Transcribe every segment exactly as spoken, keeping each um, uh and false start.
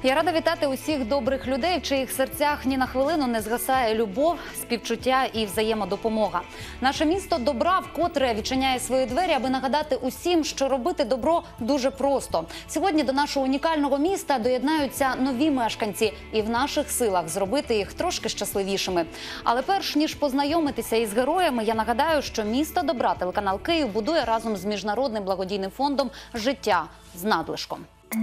Я рада вітати усіх добрих людей, в чиїх серцях ні на хвилину не згасає любов, співчуття і взаємодопомога. Наше місто добра вкотре відчиняє свої двері, аби нагадати усім, що робити добро дуже просто. Сьогодні до нашого унікального міста доєднаються нові мешканці, і в наших силах зробити їх трошки щасливішими. Але перш ніж познайомитися із героями, я нагадаю, що місто добра телеканал Київ будує разом з міжнародним благодійним фондом «Життя з надлишком».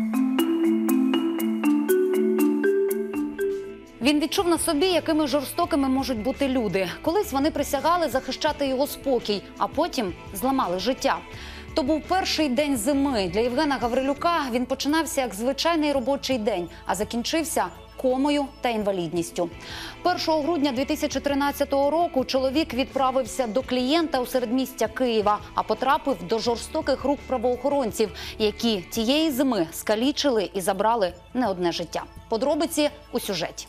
Він відчув на собі, якими жорстокими можуть бути люди. Колись вони присягали захищати його спокій, а потім зламали життя. То був перший день зими. Для Євгена Гаврилюка він починався як звичайний робочий день, а закінчився комою та інвалідністю. першого грудня дві тисячі тринадцятого року чоловік відправився до клієнта у середмістя Києва, а потрапив до жорстоких рук правоохоронців, які тієї зими скалічили і забрали не одне життя. Подробиці у сюжеті.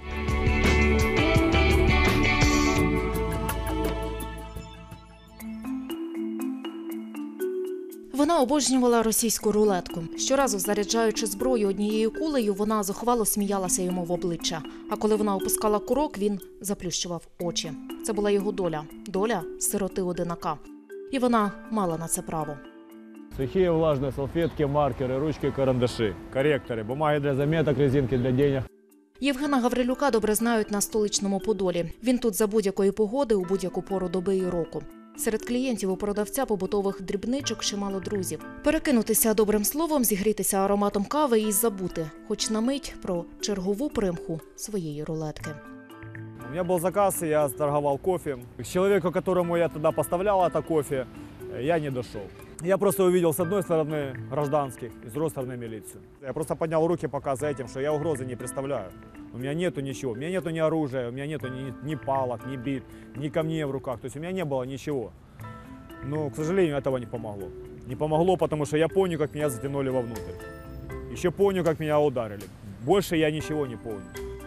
Вона обожнювала російську рулетку. Щоразу заряджаючи зброю однією кулею, вона зухвало сміялася йому в обличчя. А коли вона опускала курок, він заплющував очі. Це була його доля. Доля сироти-одинака. І вона мала на це право. Сухие влажные салфетки, маркеры, ручки, карандаши, корректоры, бумаги для заметок, резинки для денег. Євгена Гаврилюка добре знають на столичному Подолі. Він тут за будь-якої погоди у будь-яку пору доби і року. Серед клієнтів у продавця побутових дрібничок чимало друзів. Перекинутися добрим словом, зігрітися ароматом кави і забути, хоч на мить, про чергову примху своєї рулетки. У меня был заказ, я торговал кофе. К человеку, которому я тогда поставлял это кофе, я не дошел. Я просто увидел с одной стороны гражданских и с другой стороны милицию. Я просто поднял руки, показывая этим, что я угрозы не представляю. У меня нету ничего, у меня нету ни оружия, у меня нету ни, ни палок, ни бит, ни камней в руках. То есть у меня не было ничего. Но, к сожалению, этого не помогло. Не помогло, потому что я помню, как меня затянули вовнутрь. Еще помню, как меня ударили. Больше я ничего не помню.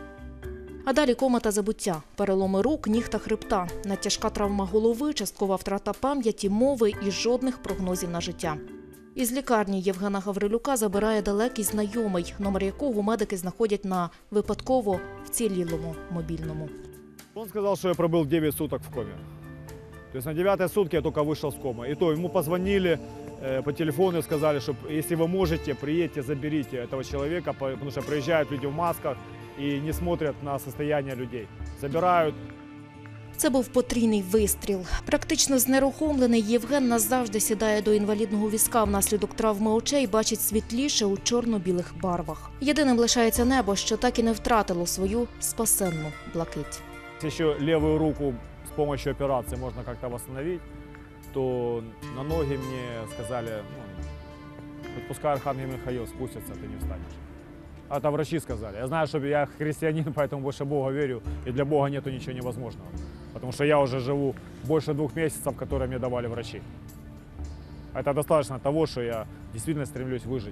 А далі кома та забуття, переломи рук, ніг та хребта, надтяжка травма голови, часткова втрата пам'яті, мови і жодних прогнозів на життя. Із лікарні Євгена Гаврилюка забирає далекий знайомий, номер якого медики знаходять на випадково вцілілому мобільному. Он сказал, что я пробыл девять суток в коме. То есть на девятой сутке я только вышел с комы. И то ему позвонили э, по телефону и сказали, что если вы можете, приедьте, заберите этого человека, потому что приезжают люди в масках и не смотрят на состояние людей. Забирают. Це був потрійний вистріл. Практично знерухомлений Євген назавжди сідає до інвалідного візка. Внаслідок травми очей бачить світліше у чорно-білих барвах. Єдиним лишається небо, що так і не втратило свою спасенну блакить. Если еще левую руку с помощью операции можно как-то восстановить, то на ноги мне сказали, ну, хоть пускай Архангел Михаил спустится, ты не встанешь. Это врачи сказали. Я знаю, что я христианин, поэтому больше Бога верю, и для Бога нету ничего невозможного. Потому что я уже живу больше двух месяцев, которые мне давали врачи. Это достаточно того, что я действительно стремлюсь выжить.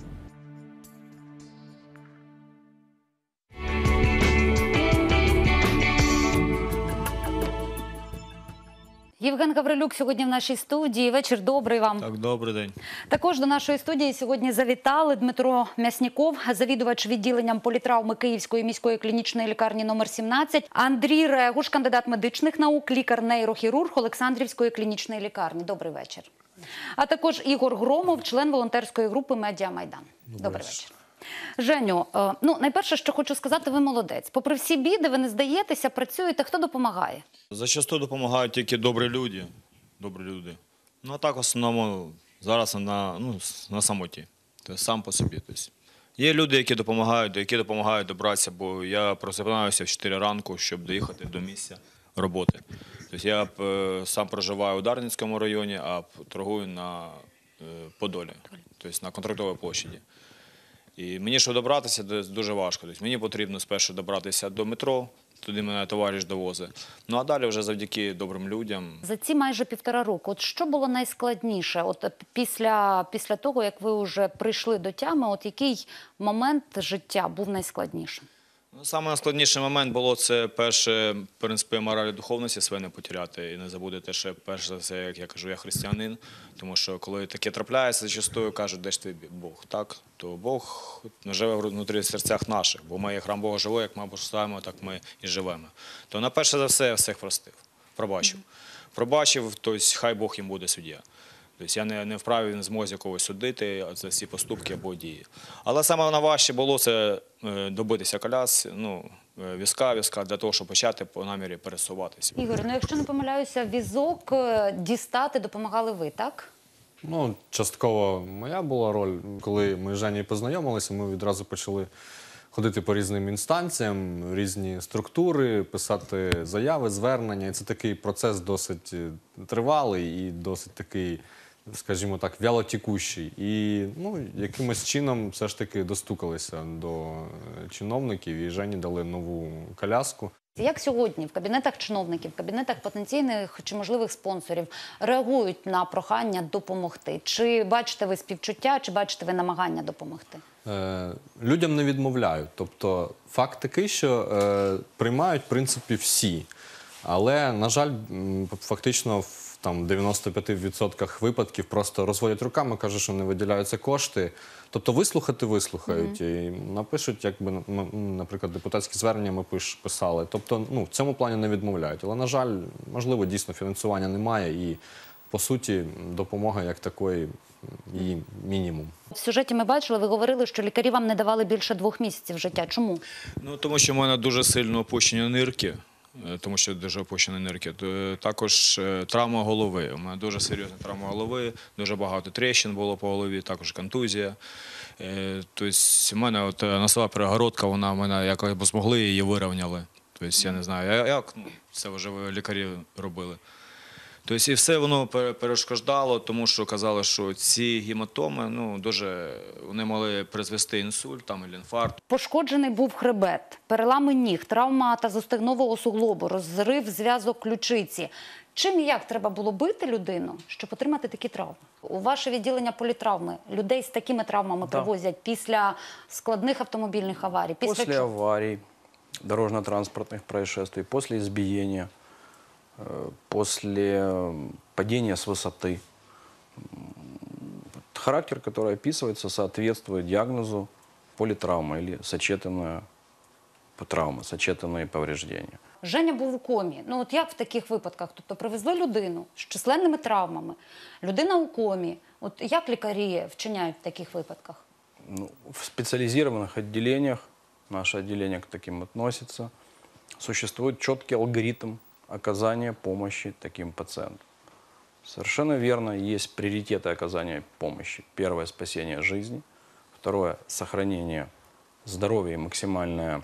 Євген Гаврилюк сьогодні в нашій студії. Вечір добрий вам. Так, добрий день. Також до нашої студії сьогодні завітали Дмитро Мясніков, завідувач відділенням політравми Київської міської клінічної лікарні номер сімнадцять, Андрій Регуш, кандидат медичних наук, лікар-нейрохірург Олександрівської клінічної лікарні. Добрий вечір. А також Ігор Громов, член волонтерської групи «Медіа Майдан». Добрий, Добрий вечір. Женю, ну, найперше, що хочу сказати, ви молодець. Попри всі біди, ви не здаєтеся, працюєте. Хто допомагає? Зачасту допомагають тільки добрі люди. Добрі люди. Ну, а так, в основному, зараз на, ну, на самоті. Тобто, сам по собі. Тобто, є люди, які допомагають, які допомагають добратися, бо я просипаюся в чотири ранку, щоб доїхати до місця роботи. Тобто, я сам проживаю у Дарницькому районі, а торгую на Подолі, тобто на Контрактовій площаді. І мені, щоб добратися, дуже важко. Тобто, мені потрібно спершу добратися до метро, туди мене товариш довозить. Ну а далі вже завдяки добрим людям. За ці майже півтора року, от що було найскладніше? От після, після того, як ви вже прийшли до тями, от який момент життя був найскладнішим? Ну, саме найскладніший момент було це перше, принципи моралі духовності своє не потеряти і не забудете, що перш за все, як я кажу, я християнин, тому що коли таке трапляється, зачастую кажуть, де ж твій Бог, так? То Бог живе внутрі в серцях наших, бо ми є храм Бога живий, як ми поставимо, так ми і живемо. То на перше за все я всіх простив, пробачив. Пробачив, тобто хай Бог їм буде суддя. Тобто я не, не вправі, не в змозі когось судити за всі поступки або дії. Але саме найважче було це е, добитися коляс, ну, е, візка, візка, для того, щоб почати по намірі пересуватися. Ігор, ну якщо не помиляюся, візок е, дістати допомагали ви, так? Ну, частково моя була роль. Коли ми з Женєю познайомилися, ми відразу почали ходити по різним інстанціям, різні структури, писати заяви, звернення. І це такий процес досить тривалий і досить такий, скажімо так, вялотікущий. І ну, якимось чином все ж таки достукалися до чиновників і Жені дали нову коляску. Як сьогодні в кабінетах чиновників, в кабінетах потенційних чи можливих спонсорів реагують на прохання допомогти? Чи бачите ви співчуття, чи бачите ви намагання допомогти? Е, людям не відмовляють. Тобто факт такий, що е, приймають, в принципі, всі. Але, на жаль, м, фактично в там, дев'яносто п'ять відсотків випадків просто розводять руками, кажуть, що не виділяються кошти. Тобто вислухати вислухають. Mm-hmm. І напишуть, якби, наприклад, депутатські звернення ми пиш, писали. Тобто ну, в цьому плані не відмовляють. Але, на жаль, можливо, дійсно фінансування немає і, по суті, допомога як такої її мінімум. В сюжеті ми бачили, ви говорили, що лікарі вам не давали більше двох місяців життя. Чому? Ну, тому що в мене дуже сильно опущені нирки, тому що дуже опущені нирки. Також травма голови. У мене дуже серйозна травма голови, дуже багато тріщин було по голові, також контузія. Тобто в мене от носова перегородка, вона в мене якось змогли її вирівняли. Тобто я не знаю, як ну, це вже лікарі робили. Тобто і все воно перешкоджало, тому що казали, що ці гематоми, ну, дуже, вони могли призвести інсульт там, або інфаркт. Пошкоджений був хребет, перелами ніг, травма тазостегнового суглобу, розрив зв'язок ключиці. Чим і як треба було бити людину, щоб отримати такі травми? У ваше відділення політравми людей з такими травмами Да. привозять після складних автомобільних аварій? Після После чого? аварий, дорожно-транспортных происшествий, после избиения, э, после э, падения с высоты. Характер, который описывается, соответствует диагнозу политравма или сочетанная травма, сочетанные повреждения. Женя був у комі. Ну от як в таких випадках? Тобто привезли людину з численними травмами, людина у комі. От як лікарі вчиняють в таких випадках? Ну, в специализированных отделениях, наше отделение к таким относится, существует четкий алгоритм оказания помощи таким пациентам. Совершенно верно, есть приоритеты оказания помощи. Первое – спасение жизни. Второе – сохранение здоровья и максимальное,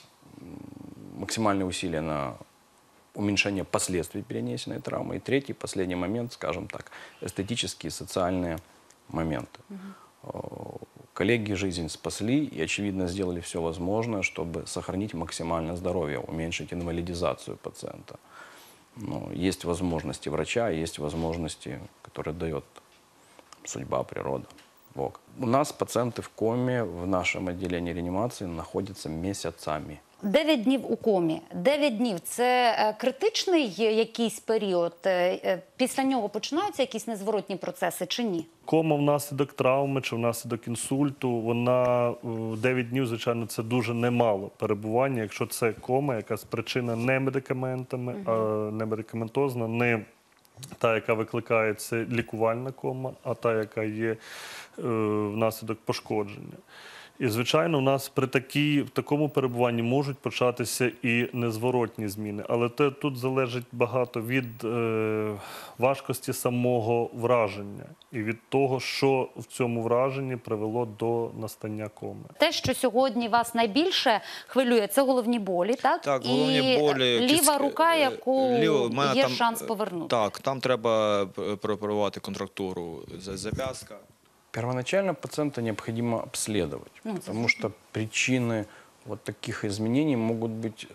максимальные усилия на уменьшение последствий перенесенной травмы. И третий, последний момент, скажем так, эстетические и социальные моменты. Угу. Коллеги жизнь спасли и, очевидно, сделали все возможное, чтобы сохранить максимальное здоровье, уменьшить инвалидизацию пациента. Но есть возможности врача, есть возможности, которые дает судьба, природа, Бог. У нас пациенты в коме в нашем отделении реанимации находятся месяцами. Дев'ять днів у комі. Дев'ять днів – це е, критичний якийсь період? Е, е, Після нього починаються якісь незворотні процеси чи ні? Кома внаслідок травми чи внаслідок інсульту, вона дев'ять днів, звичайно, це дуже немало перебування, якщо це кома, яка спричинена не медикаментами, а не медикаментозна, не та, яка викликається лікувальна кома, а та, яка є е, внаслідок пошкодження. І, звичайно, у нас при такій, в такому перебуванні можуть початися і незворотні зміни. Але те, тут залежить багато від е, важкості самого враження і від того, що в цьому враженні привело до настання коми. Те, що сьогодні вас найбільше хвилює, це головні болі, так? Так, головні і болі. ліва кістки- рука, яку Ліво- в мене є там, шанс повернути. Так, там треба прооперувати контрактуру з зап'ястка. Первоначально пациента необходимо обследовать, Ну, потому что причины вот таких изменений могут быть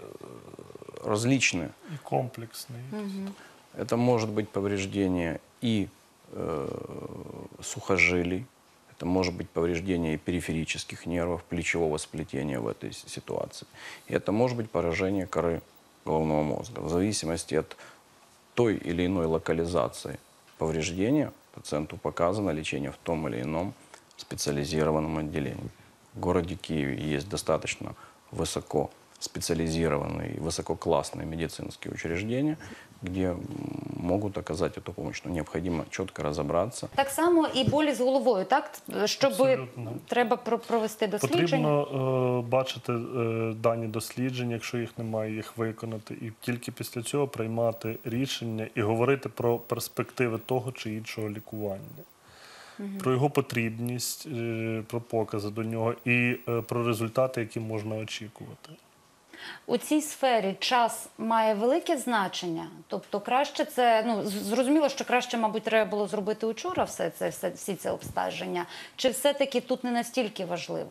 э, различные. І комплексний. Это может быть повреждение и э, сухожилий, Это может быть повреждение периферических нервов, плечевого сплетения в этой с- ситуации. И это может быть поражение коры головного мозга. В зависимости от той или иной локализации повреждения пациенту показано лечение в том или ином специализированном отделении. В городе Киеве есть достаточно высоко специализированные и высококлассные медицинские учреждения, где м, могут оказать эту помощь. Но необходимо четко разобраться. Так само і болі з головою, так? Щоб Абсолютно. треба про- провести дослідження. Потрібно е, бачити е, дані дослідження, якщо їх немає, їх виконати, і тільки після цього приймати рішення і говорити про перспективи того чи іншого лікування. Про його потрібність, е, про покази до нього і е, про результати, які можна очікувати. У цій сфері час має велике значення. Тобто краще це, ну, з- зрозуміло, що краще, мабуть, треба було зробити учора все це, все, всі ці обстеження. Чи все-таки тут не настільки важливо?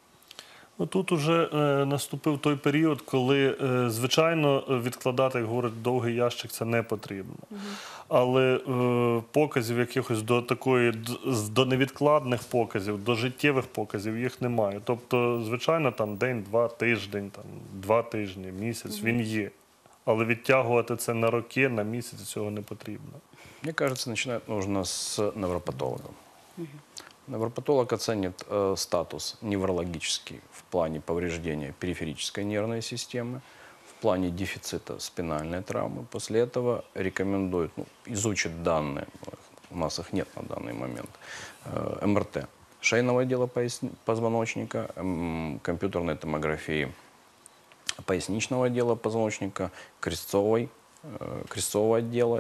Ну, тут уже е, наступив той період, коли, е, звичайно, відкладати, як говорять, довгий ящик це не потрібно. Але е, показів якихось до такої, д- з- до невідкладних показів, до життєвих показів їх немає. Тобто, звичайно, там день, два, тиждень, там, два тижні, місяць, він є. Але відтягувати це на роки, на місяць цього не потрібно. Мне кажется, начинать нужно с невропатолога. Невропатолог оценит э, статус неврологический в плане повреждения периферической нервной системы, в плане дефицита спинальной травмы. После этого рекомендует, ну, изучит данные, у нас их нет на данный момент, э, эм эр тэ шейного отдела поясни- позвоночника, эм, компьютерной томографии поясничного отдела позвоночника, крестцовой, э, крестцового отдела.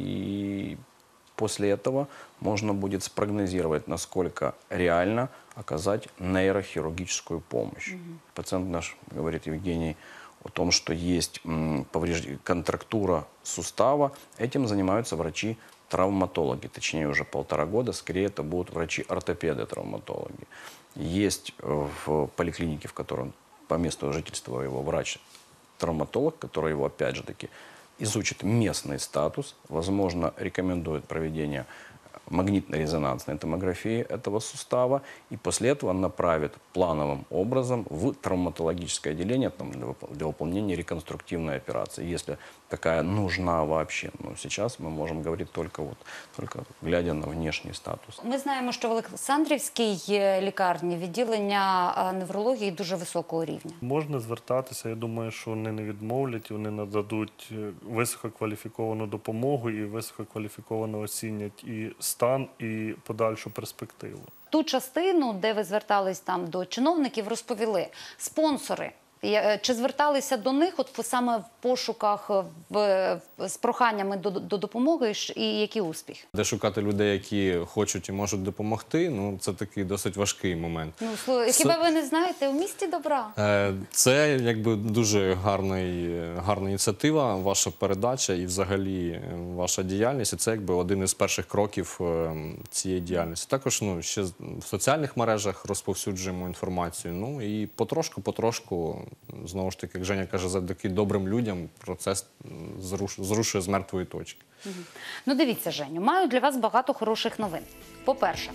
И после этого можно будет спрогнозировать, насколько реально оказать нейрохирургическую помощь. Пациент наш говорит, Евгений, о том, что есть м, поврежд- контрактура сустава. Этим занимаются врачи-травматологи. Точнее, уже полтора года. Скорее, это будут врачи-ортопеды-травматологи. Есть э, в поликлинике, в котором по месту жительства его врач-травматолог, который его, опять же таки, изучит местный статус, возможно, рекомендует проведение магнитно-резонансной томографии этого сустава, и после этого направит плановым образом в травматологическое отделение там, для, вып- для выполнения реконструктивной операции, если такая нужна вообще. Но сейчас мы можем говорить только, вот, только глядя на внешний статус. Ми знаємо, що в Олександрівській е, лікарні відділення е, неврології дуже високого рівня. Можна звертатися, я думаю, що вони не відмовлять, вони нададуть е, висококваліфіковану допомогу і висококваліфіковано оцінять і стан, і подальшу перспективу. Ту частину, де ви звертались там до чиновників, розповіли. Спонсори. Я- Чи зверталися до них от в- саме в пошуках в, в- з проханнями до, до допомоги ж- і які успіхи? Де шукати людей, які хочуть і можуть допомогти, ну це такий досить важкий момент. Ну, слухай, хіба ви не знаєте, у місті добра? Е, Це якби дуже гарний, гарна ініціатива, ваша передача і взагалі е, ваша діяльність. І це якби один із перших кроків е, цієї діяльності. Також ну, ще з- в соціальних мережах розповсюджуємо інформацію. Ну і потрошку-потрошку, знову ж таки, як Женя каже, завдяки добрим людям процес м, зруш- зрушує з мертвої точки. Ну, дивіться, Женю, маю для вас багато хороших новин. По-перше,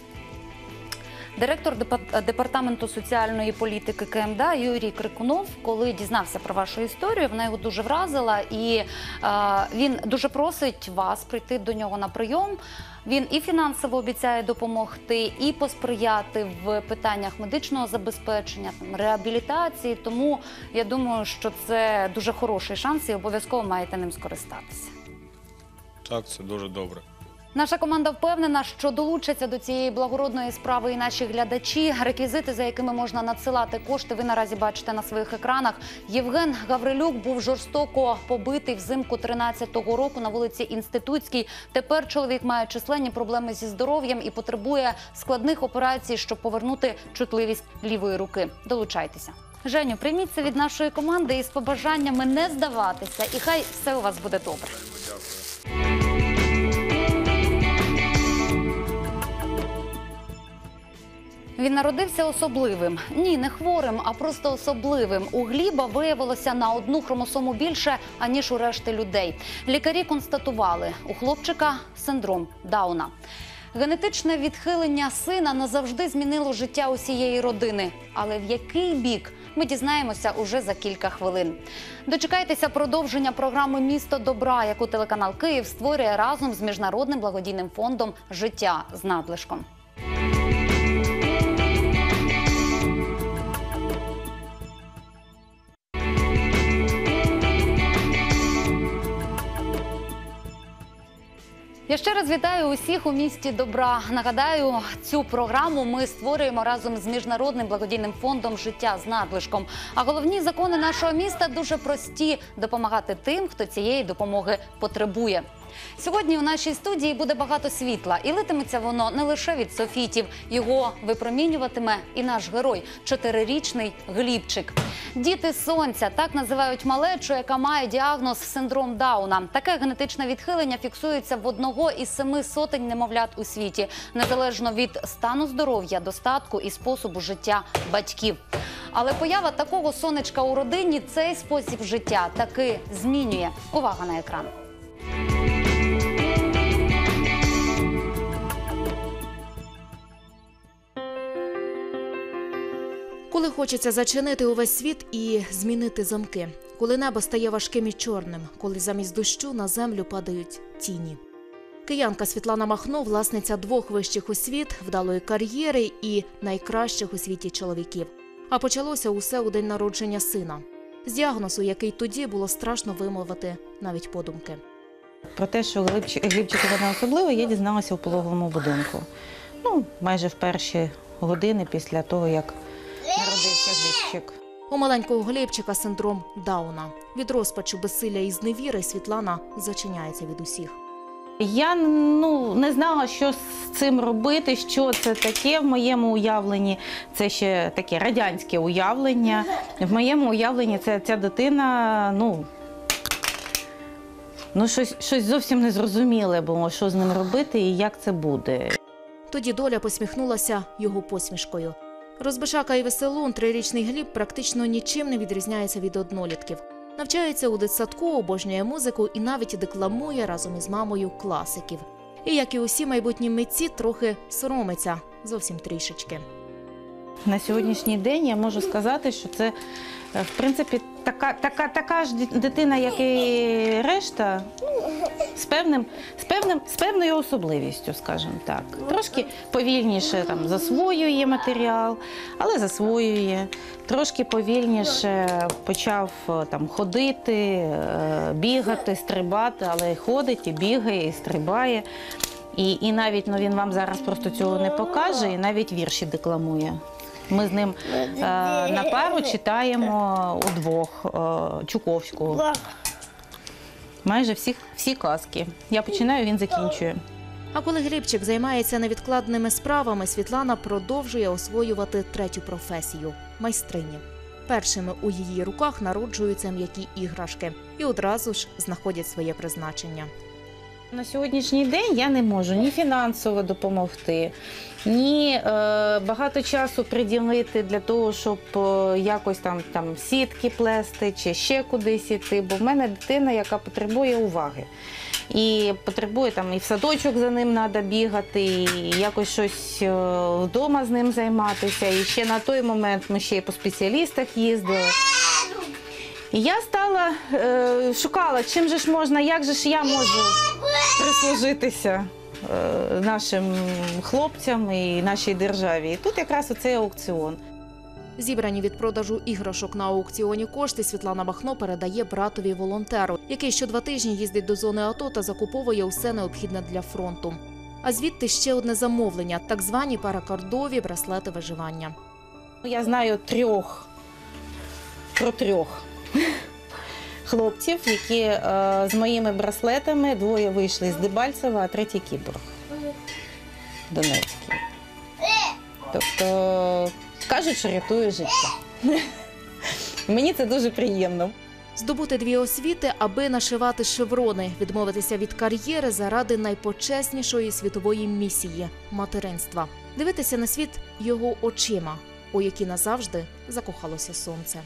директор депа- департаменту соціальної політики ка ем да Юрій Крикунов, коли дізнався про вашу історію, вона його дуже вразила, і е, він дуже просить вас прийти до нього на прийом. Він і фінансово обіцяє допомогти, і посприяти в питаннях медичного забезпечення, там, реабілітації. Тому я думаю, що це дуже хороший шанс і обов'язково маєте ним скористатися. Так, це дуже добре. Наша команда впевнена, що долучаться до цієї благородної справи і наші глядачі. Реквізити, за якими можна надсилати кошти, ви наразі бачите на своїх екранах. Євген Гаврилюк був жорстоко побитий взимку тринадцятого року на вулиці Інститутській. Тепер чоловік має численні проблеми зі здоров'ям і потребує складних операцій, щоб повернути чутливість лівої руки. Долучайтеся. Женю, прийміть це від нашої команди із побажаннями не здаватися. І хай все у вас буде добре. Він народився особливим. Ні, не хворим, а просто особливим. У Гліба виявилося на одну хромосому більше, аніж у решти людей. Лікарі констатували, у хлопчика синдром Дауна. Генетичне відхилення сина назавжди змінило життя усієї родини. Але в який бік? Ми дізнаємося уже за кілька хвилин. Дочекайтеся продовження програми «Місто добра», яку телеканал «Київ» створює разом з Міжнародним благодійним фондом «Життя з надлишком». Я ще раз вітаю усіх у місті добра. Нагадаю, цю програму ми створюємо разом з Міжнародним благодійним фондом «Життя з надлишком». А головні закони нашого міста дуже прості – допомагати тим, хто цієї допомоги потребує. Сьогодні у нашій студії буде багато світла. І литиметься воно не лише від софітів. Його випромінюватиме і наш герой – чотирирічний Глібчик. Діти сонця – так називають малечу, яка має діагноз синдром Дауна. Таке генетичне відхилення фіксується в одного із семи сотень немовлят у світі, незалежно від стану здоров'я, достатку і способу життя батьків. Але поява такого сонечка у родині цей спосіб життя таки змінює. Увага на екран. Коли хочеться зачинити увесь світ і змінити замки, коли небо стає важким і чорним, коли замість дощу на землю падають тіні. Киянка Світлана Махно – власниця двох вищих освіт, вдалої кар'єри і найкращих у світі чоловіків. А почалося усе у день народження сина. З діагнозу, який тоді було страшно вимовити навіть подумки. Про те, що Глібчик у мене особливо, я дізналася у пологовому будинку. Ну, майже в перші години після того, як народився Глібчик. У маленького Глібчика синдром Дауна. Від розпачу, безсилля і зневіри Світлана зачиняється від усіх. Я ну, не знала, що з цим робити, що це таке в моєму уявленні. Це ще таке радянське уявлення. В моєму уявленні це, ця дитина, ну, ну щось, щось зовсім незрозуміле було, що з ним робити і як це буде. Тоді доля посміхнулася його посмішкою. Розбишака і веселун, трирічний Гліб практично нічим не відрізняється від однолітків. Навчається у дитсадку, обожнює музику і навіть декламує разом із мамою класиків. І, як і усі майбутні митці, трохи соромиться, зовсім трішечки. На сьогоднішній день я можу сказати, що це, в принципі, така, така, така ж дитина, як і решта, з, певним, з, певним, з певною особливістю, скажімо так. Трошки повільніше там, засвоює матеріал, але засвоює. Трошки повільніше почав там, ходити, бігати, стрибати, але ходить, і бігає, і стрибає. І, і навіть ну, він вам зараз просто цього не покаже, і навіть вірші декламує. Ми з ним е, на пару читаємо удвох е, Чуковську. Майже всі, всі казки. Я починаю, він закінчує. А коли Глібчик займається невідкладними справами, Світлана продовжує освоювати третю професію – майстрині. Першими у її руках народжуються м'які іграшки і одразу ж знаходять своє призначення. На сьогоднішній день я не можу ні фінансово допомогти, ні е, багато часу приділити для того, щоб е, якось там, там сітки плести чи ще кудись іти, бо в мене дитина, яка потребує уваги. І потребує там і в садочок за ним треба бігати, і якось щось е, вдома з ним займатися. І ще на той момент ми ще й по спеціалістах їздили. І я стала, е, шукала, чим же ж можна, як же ж я можу прислужитися е, нашим хлопцям і нашій державі. І тут якраз оцей аукціон. Зібрані від продажу іграшок на аукціоні кошти Світлана Махно передає братові-волонтеру, який що два тижні їздить до зони АТО та закуповує усе необхідне для фронту. А звідти ще одне замовлення – так звані паракордові браслети виживання. Я знаю трьох, про трьох хлопців, які е, з моїми браслетами, двоє вийшли з Дебальцева, а третій Кіборг, Донецький. Тобто, кажуть, що рятує життя. Мені це дуже приємно. Здобути дві освіти, аби нашивати шеврони, відмовитися від кар'єри заради найпочеснішої світової місії – материнства. Дивитися на світ його очима, у які назавжди закохалося сонце.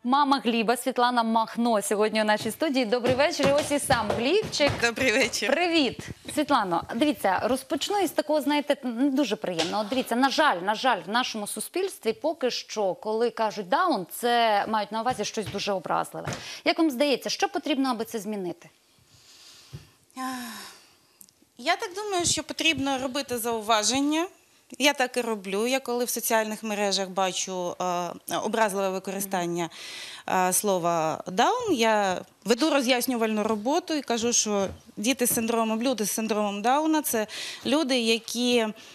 Мама Гліба Світлана Махно сьогодні у нашій студії. Добрий вечір. І ось і сам Глібчик. Добрий вечір. Привіт, Світлано. Дивіться, розпочну із такого, знаєте, не дуже приємного. Дивіться, на жаль, на жаль, в нашому суспільстві поки що, коли кажуть даун, це мають на увазі щось дуже образливе. Як вам здається, що потрібно, аби це змінити? Я так думаю, що потрібно робити зауваження. Я так і роблю. Я коли в соціальних мережах бачу е, образливе використання е, слова «даун», я веду роз'яснювальну роботу і кажу, що діти з синдромом, люди з синдромом Дауна – це люди, які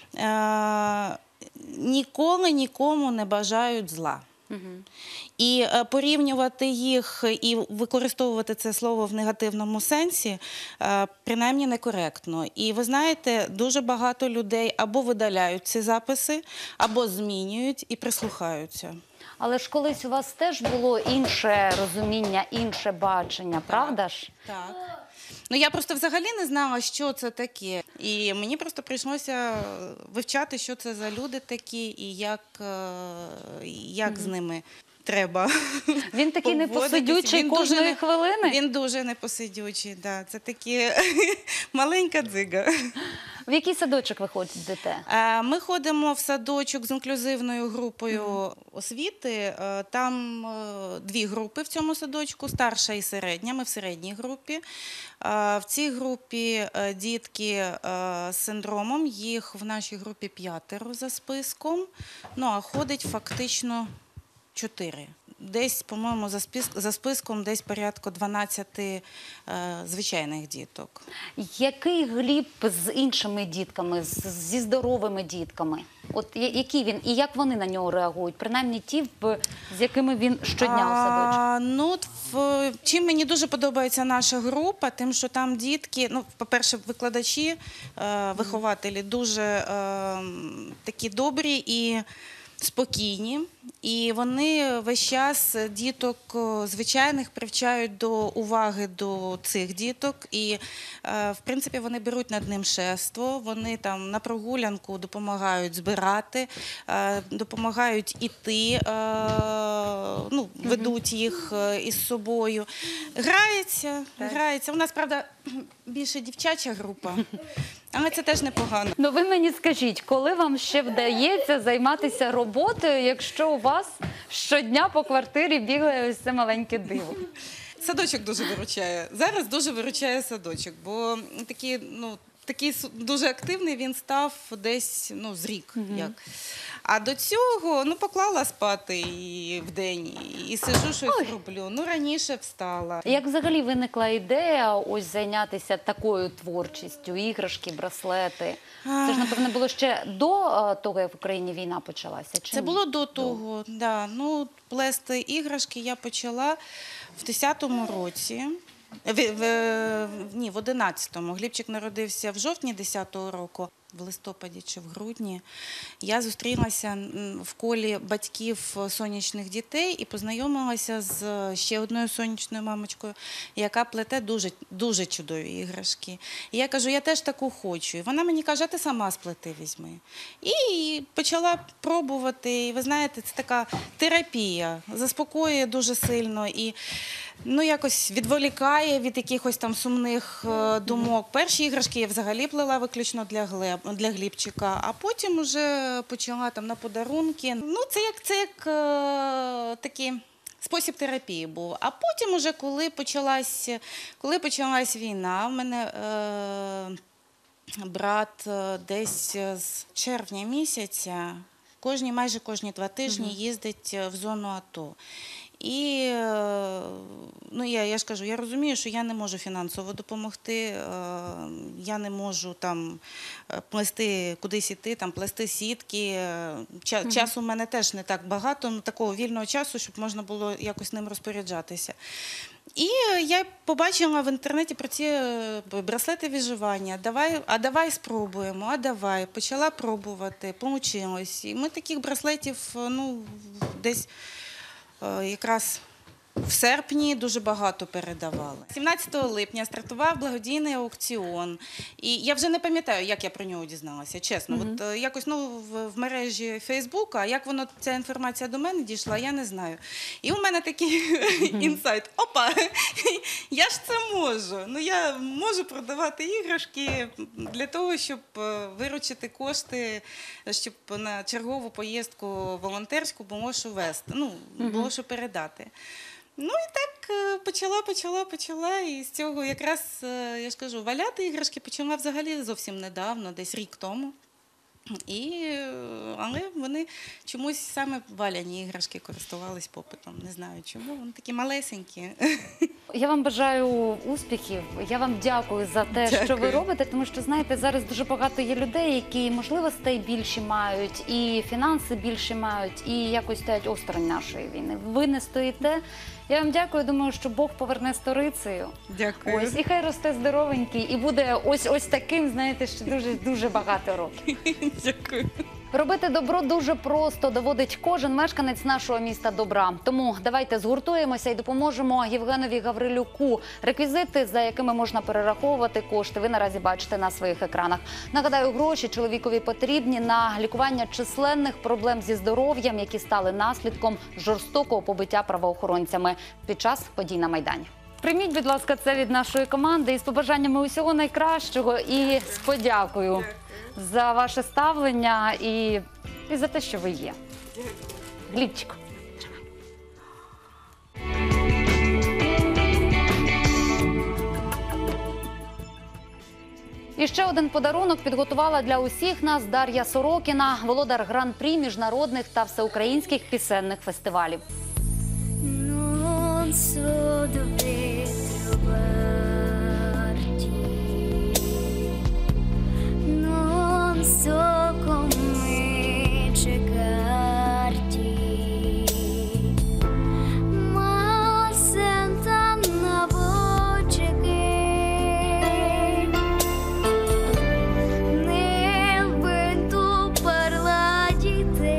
е, ніколи нікому не бажають зла. Угу. І е, порівнювати їх і використовувати це слово в негативному сенсі е, принаймні некоректно. І ви знаєте, дуже багато людей або видаляють ці записи, або змінюють і прислухаються. Але ж колись у вас теж було інше розуміння, інше бачення, правда ж? Так. Ну, я просто взагалі не знала, що це таке. І мені просто прийшлося вивчати, що це за люди такі і як, як mm-hmm. з ними треба. Він такий непосидючий кожної дуже, хвилини? Він дуже непосидючий, да. Це такі маленька дзига. В який садочок ви ходите? Ми ходимо в садочок з інклюзивною групою mm-hmm. освіти. Там дві групи в цьому садочку, старша і середня. Ми в середній групі. В цій групі дітки з синдромом, їх в нашій групі п'ятеро за списком, ну а ходить фактично чотири. Десь, по-моєму, за, списк, за списком десь порядку дванадцяти е, звичайних діток. Який Гліб з іншими дітками, з, зі здоровими дітками? От який він і як вони на нього реагують? Принаймні ті, з якими він щодня у садочку. Ну, в, чим мені дуже подобається наша група, тим, що там дітки, ну, по-перше, викладачі, е, вихователі дуже е, такі добрі і спокійні, і вони весь час діток звичайних привчають до уваги до цих діток, і, в принципі, вони беруть над ним шефство, вони там на прогулянку допомагають збирати, допомагають іти, ну, ведуть їх із собою. Грається, грається. У нас, правда, більше дівчача група. Але це теж непогано. Ну ви мені скажіть, коли вам ще вдається займатися роботою, якщо у вас щодня по квартирі бігає ось це маленьке диво? Садочок дуже виручає. Зараз дуже виручає садочок, бо такий, ну, такий дуже активний він став десь, ну, з рік. Угу. Як. А до цього, ну, поклала спати і вдень, і сижу, щось Ой. роблю. Ну, раніше встала. Як взагалі виникла ідея ось зайнятися такою творчістю, іграшки, браслети? Це ж, напевно, було ще до того, як в Україні війна почалася? Чи Це ні? було до того, так. Да. Ну, плести іграшки я почала в десятому році. В, в, ні, в одинадцятому. Глібчик народився в жовтні десятого року. В листопаді чи в грудні я зустрілася в колі батьків сонячних дітей і познайомилася з ще одною сонячною мамочкою, яка плете дуже, дуже чудові іграшки. І я кажу, я теж таку хочу. І вона мені каже, а ти сама сплети візьми. І почала пробувати. І ви знаєте, це така терапія, заспокоює дуже сильно і, ну, якось відволікає від якихось там сумних думок. Перші іграшки я взагалі плела виключно для Глеб. для Глібчика, а потім вже почала там на подарунки. Ну, це як, це як е, такий спосіб терапії був. А потім уже, коли почалась, коли почалась війна, в мене е, брат десь з червня місяця, кожні, майже кожні два тижні їздить в зону АТО. І, ну, я, я ж кажу, я розумію, що я не можу фінансово допомогти, я не можу там плести, кудись іти, там плести сітки. Ча, часу в мене теж не так багато, ну, такого вільного часу, щоб можна було якось ним розпоряджатися. І я побачила в інтернеті про ці браслети виживання. Давай, а давай спробуємо, а давай. Почала пробувати, получилось. І ми таких браслетів, ну, десь якраз В серпні дуже багато передавали. сімнадцятого липня стартував благодійний аукціон. І я вже не пам'ятаю, як я про нього дізналася, чесно. Мгм. От е, якось ну, в, в мережі Фейсбука, а як воно, ця інформація до мене дійшла, я не знаю. І у мене такий інсайт. Опа, я ж це можу. Ну, я можу продавати іграшки для того, щоб е, виручити кошти, щоб на чергову поїздку волонтерську було що вести, ну, було що передати. Ну і так е, почала, почала, почала, і з цього якраз, е, я ж кажу, валяти іграшки почала взагалі зовсім недавно, десь рік тому. І, е, але вони чомусь саме валяні іграшки користувались попитом. Не знаю чому, вони такі малесенькі. Я вам бажаю успіхів. Я вам дякую за те, що ви Дякую. робите, тому що, знаєте, зараз дуже багато є людей, які можливостей більші мають, і фінанси більші мають, і якось стоять осторонь нашої війни. Ви не стоїте. Я вам дякую, думаю, що Бог поверне сторицею. Дякую. Ось, і хай росте здоровенький, і буде ось ось таким, знаєте, ще дуже-дуже багато років. Дякую. Робити добро дуже просто, доводить кожен мешканець нашого міста добра. Тому давайте згуртуємося і допоможемо Євгенові Гаврилюку. Реквізити, за якими можна перераховувати кошти, ви наразі бачите на своїх екранах. Нагадаю, гроші чоловікові потрібні на лікування численних проблем зі здоров'ям, які стали наслідком жорстокого побиття правоохоронцями під час подій на Майдані. Прийміть, будь ласка, це від нашої команди із побажаннями усього найкращого і з подякою за ваше ставлення і, і за те, що ви є. Глібчику. І ще один подарунок підготувала для усіх нас Дар'я Сорокіна, володар гран-прі міжнародних та всеукраїнських пісенних фестивалів. Non so dove trovarti, non so come cercarti, ma sento una voce che nel vento parla di te.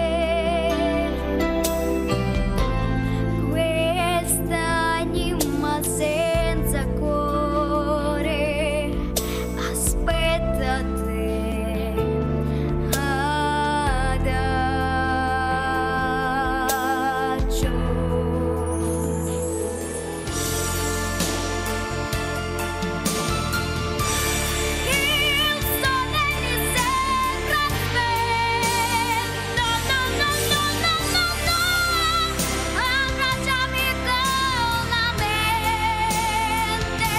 Quest'anima senza cuore aspetta te, adagio. Il sole mi sembra spento, no, no, no, no, no, no, abbracciami con la mente,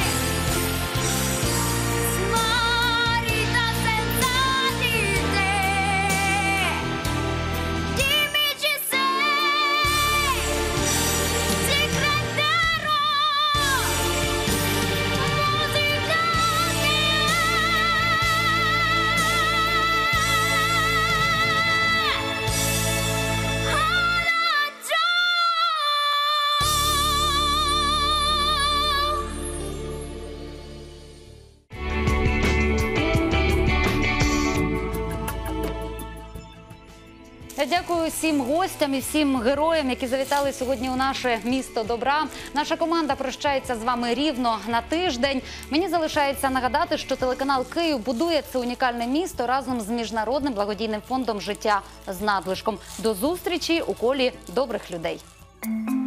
smarrita senza di te, dimmi ci sei, ci crederò, musica Я дякую всім гостям і всім героям, які завітали сьогодні у наше місто добра. Наша команда прощається з вами рівно на тиждень. Мені залишається нагадати, що телеканал «Київ» будує це унікальне місто разом з Міжнародним благодійним фондом «Життя з надлишком». До зустрічі у колі добрих людей.